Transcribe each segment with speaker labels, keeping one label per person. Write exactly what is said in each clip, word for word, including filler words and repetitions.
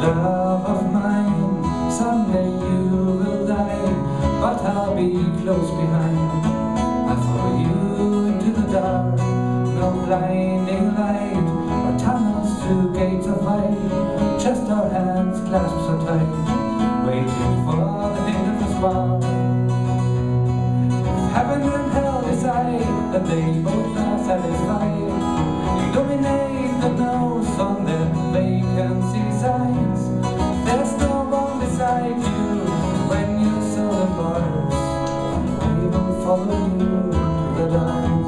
Speaker 1: Love of mine, someday you will die, but I'll be close behind. I'll follow you into the dark, no blinding light, or tunnels to gates of light, just our hands clasped so tight, waiting for the hit of the spark. If heaven and hell decide that they both are satisfied, illuminate the nose on their vacancy signs. There's no one beside you when your soul embarks. I will follow you to the dark.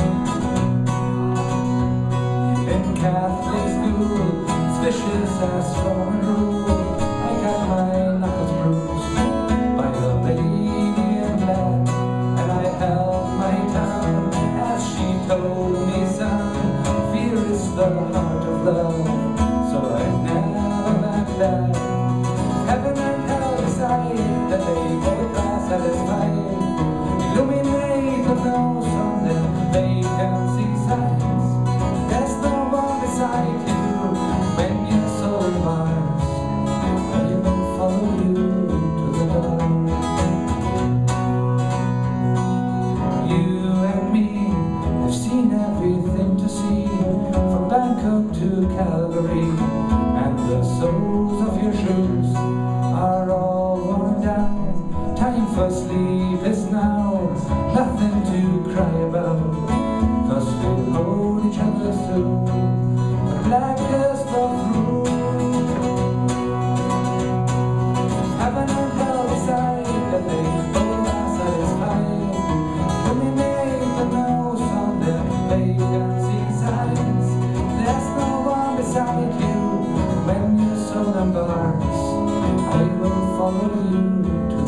Speaker 1: In Catholic school, suspicious as strong rule, I got my knuckles bruised by the lady in black, and I held my tongue as she told me, son, fear is the heart of love, so I never went back. Heaven and hell decide that they both are satisfied, illuminate the nose on their vacancy signs. There's no one beside you when your soul embarks. I will follow you to the dawn. You and me have seen everything to see, from Bangkok to Calgary, and the soles of your shoes are all worn down. Time for sleep is now, nothing to cry about, 'cause we'll hold each other through the blackest of rules. Heaven and hell decide that they both are satisfied, illuminate the nose on their vacancy signs. There's no one beside you when your soul embarks. I will follow you to